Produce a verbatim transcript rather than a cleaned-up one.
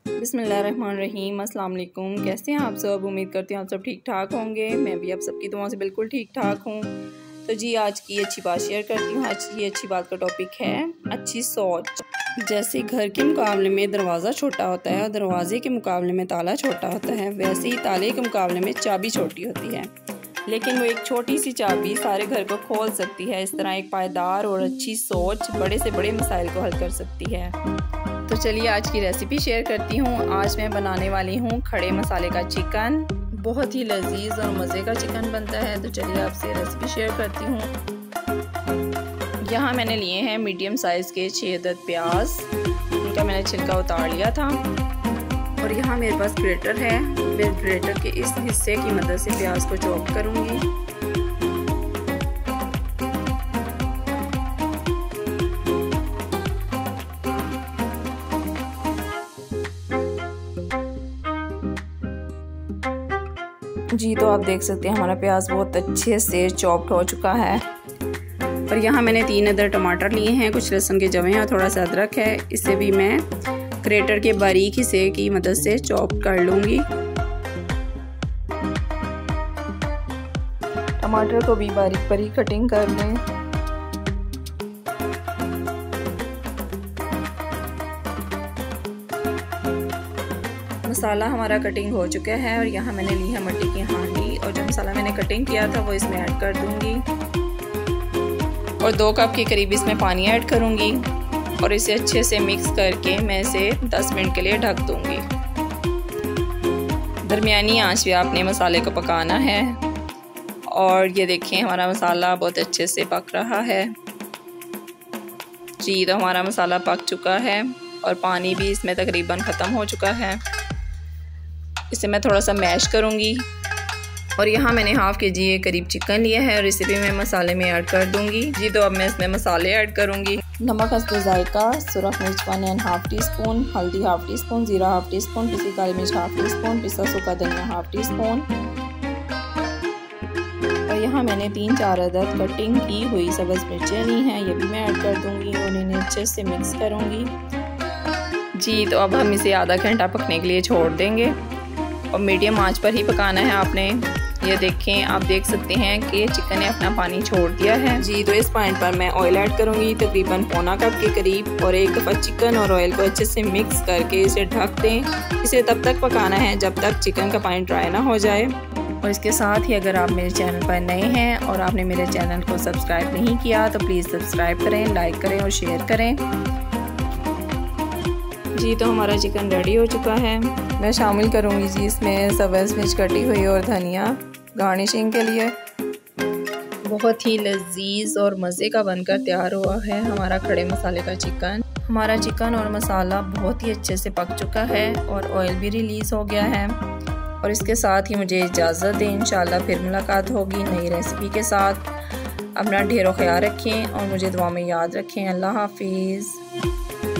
बिस्मिल्लाहिर्रहमानिर्रहीम, अस्सलाम वालेकुम। कैसे हैं आप सब? उम्मीद करती हूँ आप सब ठीक ठाक होंगे। मैं भी आप सबकी दुआओं से बिल्कुल ठीक ठाक हूँ। तो जी आज की अच्छी बात शेयर करती हूँ। आज की अच्छी बात का टॉपिक है अच्छी सोच। जैसे घर के मुकाबले में दरवाज़ा छोटा होता है और दरवाजे के मुकाबले में ताला छोटा होता है, वैसे ही ताले के मुकाबले में चाबी छोटी होती है, लेकिन वो एक छोटी सी चाबी सारे घर को खोल सकती है। इस तरह एक पायदार और अच्छी सोच बड़े से बड़े मसाइल को हल कर सकती है। तो चलिए आज की रेसिपी शेयर करती हूँ। आज मैं बनाने वाली हूँ खड़े मसाले का चिकन। बहुत ही लजीज और मज़े का चिकन बनता है। तो चलिए आपसे रेसिपी शेयर करती हूँ। यहाँ मैंने लिए हैं मीडियम साइज़ के छः अदद प्याज, इनका मैंने छिलका उतार लिया था। और यहाँ मेरे पास ग्रेटर है। मैं ग्रेटर के इस हिस्से की मदद से प्याज को चॉप करूँगी। जी तो आप देख सकते हैं हमारा प्याज बहुत अच्छे से चॉप्ड हो चुका है। और यहाँ मैंने तीन अदर टमाटर लिए हैं, कुछ लहसुन के जवे हैं और थोड़ा सा अदरक है। इसे भी मैं ग्रेटर के बारीक हिस्से की मदद से चॉप कर लूँगी। टमाटर को भी बारीक बारीक कटिंग कर लें। मसाला हमारा कटिंग हो चुका है और यहाँ मैंने ली है मट्टी की हांडी और जो मसाला मैंने कटिंग किया था वो इसमें ऐड कर दूंगी और दो कप के करीब इसमें पानी ऐड करूंगी और इसे अच्छे से मिक्स करके मैं इसे दस मिनट के लिए ढक दूंगी। दरमियानी आंच पे आपने मसाले को पकाना है। और ये देखें हमारा मसाला बहुत अच्छे से पक रहा है। जी तो हमारा मसाला पक चुका है और पानी भी इसमें तकरीबन ख़त्म हो चुका है। इसे मैं थोड़ा सा मैश करूँगी। और यहाँ मैंने हाफ़ के जी के करीब चिकन लिया है और इसे भी मैं मसाले में ऐड कर दूँगी। जी तो अब मैं इसमें मसाले ऐड करूँगी। नमक हस्बे जायका, सुरख मिर्च one and half tea spoon, हल्दी हाफ़ टी स्पून, ज़ीरा हाफ़ टी स्पून, पिसी काली मिर्च हाफ़ टी स्पून, पिसा सूखा धनिया हाफ़ टी स्पून। और यहाँ मैंने तीन चार अदद कटिंग की हुई सब्ज़ मिर्चें ली हैं, ये भी मैं ऐड कर दूँगी और इन्हें अच्छे से मिक्स करूँगी। जी तो अब हम इसे आधा घंटा पकने के लिए छोड़ देंगे और मीडियम आंच पर ही पकाना है आपने। ये देखें, आप देख सकते हैं कि चिकन ने अपना पानी छोड़ दिया है। जी तो इस पॉइंट पर मैं ऑयल ऐड करूँगी तकरीबन पौना कप के करीब और एक दफ़ा चिकन और ऑयल को अच्छे से मिक्स करके इसे ढक दें। इसे तब तक पकाना है जब तक चिकन का पानी ड्राई ना हो जाए। और इसके साथ ही अगर आप मेरे चैनल पर नए हैं और आपने मेरे चैनल को सब्सक्राइब नहीं किया तो प्लीज़ सब्सक्राइब करें, लाइक करें और शेयर करें। जी तो हमारा चिकन रेडी हो चुका है। मैं शामिल करूँगी जी इसमें सब्ज़ मिर्च कटी हुई और धनिया गार्निशिंग के लिए। बहुत ही लजीज और मज़े का बनकर तैयार हुआ है हमारा खड़े मसाले का चिकन। हमारा चिकन और मसाला बहुत ही अच्छे से पक चुका है और ऑयल भी रिलीज़ हो गया है। और इसके साथ ही मुझे इजाज़त दें, इंशाल्लाह फिर मुलाकात होगी नई रेसिपी के साथ। अपना ढेरों ख्याल रखें और मुझे दुआ में याद रखें। अल्लाह हाफिज़।